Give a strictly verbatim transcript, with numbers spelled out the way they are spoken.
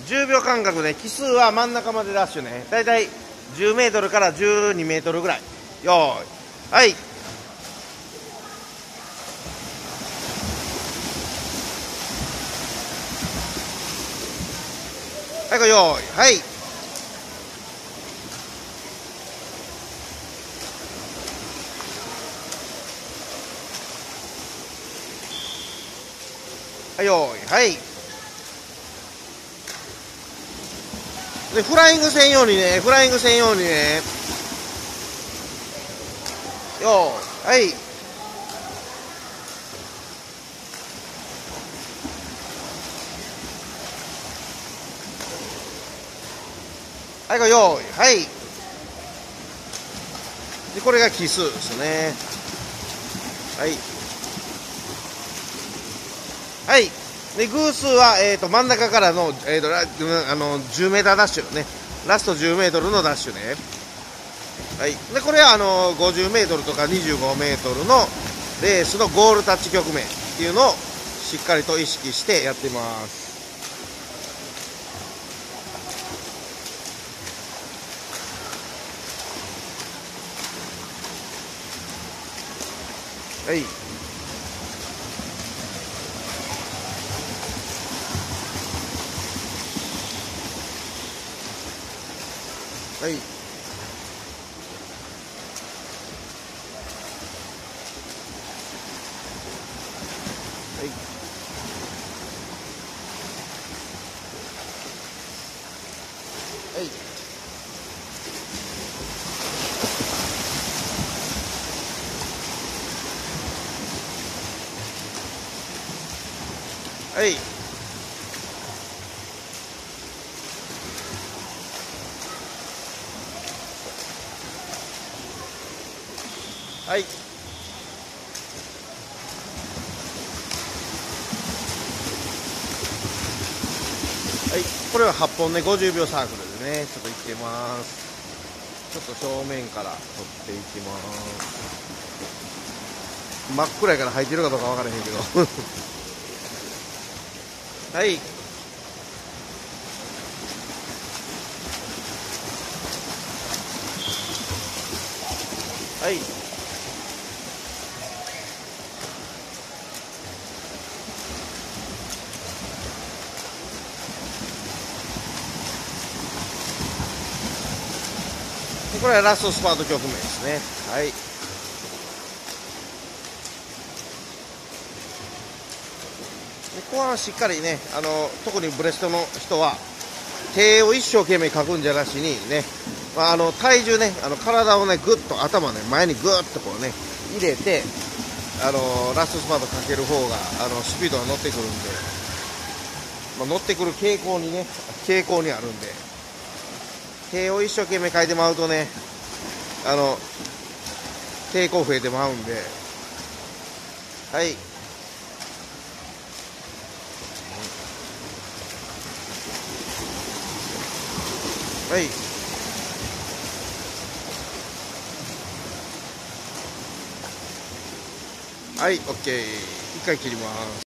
じゅうびょう間隔で、奇数は真ん中までダッシュね。だいたいじゅうメートルからじゅうにメートルぐらい。よーい。はい。はい、これよーい。はい。はい、よーい。はい。で、フライング専用にね、フライング専用にね。よーい。はい。はい、これよーい。はい。で、これが奇数ですね。はい。はい。で、偶数は、えっ、ー、と、真ん中からの、えっ、ー、と、あの、じゅうメーターダッシュね。ラストじゅうメートルのダッシュね。はい。で、これは、あの、ごじゅうメートルとかにじゅうごメートルのレースのゴールタッチ局面っていうのをしっかりと意識してやってます。はい。はい。はい。はい。はい。はい。はい、これははっぽんでごじゅうびょうサークルでね、ちょっといってます。ちょっと正面から撮っていきます。真っ暗やから入ってるかどうか分からへんけど。はい。はい。これはラストスパート局面ですね。はい。後半しっかりね、あの特にブレストの人は手を一生懸命かくんじゃなしにね、まあ、あの体重ね、あの体をねぐっと頭ね前にぐっとこうね入れて、あのラストスパートかける方があのスピードが乗ってくるんで、まあ、乗ってくる傾向にね傾向にあるんで、手を一生懸命かいてまうとね、あの抵抗増えてまうんで、はい。はい。はい、オッケー。一回切ります。